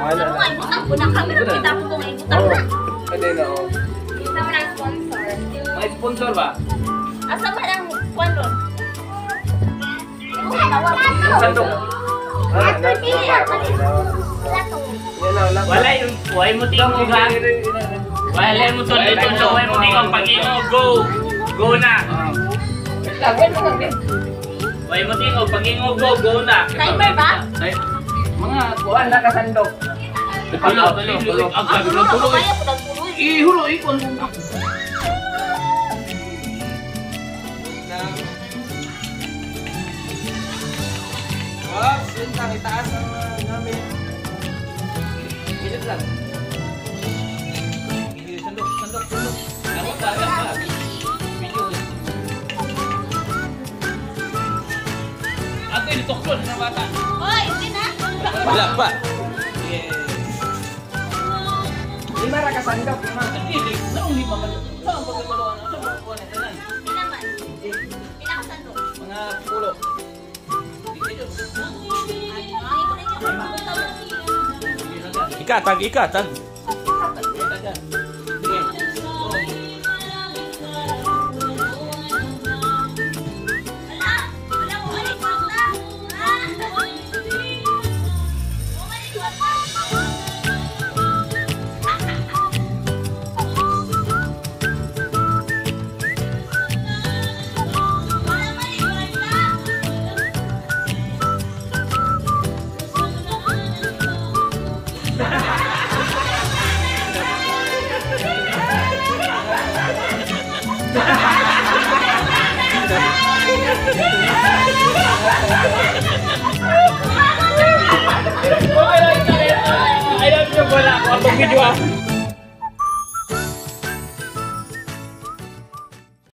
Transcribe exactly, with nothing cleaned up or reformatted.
Ano nga, ibutang po na kami. Nakita po kung ibutang na. Ano na o? Kita mo ng sponsor. May sponsor ba? Asa ba ng sponsor? Yung sandok. Ah, Wala yung why mo tingog ha? Wala mo tuloy-tuloy, why mo tingog pag-ingog, go! Go na! Why mo tingog pag-ingog, go, go na! Timer ba? Mga kuhan na kasandok. Tulo, tulo, tulo. Ang sabi mo, tulo. Kaya po nagpuloy. Ihulo, ikon mo. Wag, yun lang, itaas ang namin. Minit lang. Sandok, sandok, sandok. Dapat ba, dapat ba? Video. Ate, nituklon na bata. Hoy, okay na? Wala pa. Yes. Lima ra kasandok, lima. Hindi, naong lima man. Saan ang pagkakaluan? Saan ang pagkakaluan na tanan? Pinaman. Pinakasandok. Mga pulo. Ikatag, ikatag. I love you, wala ako. Ang video ah.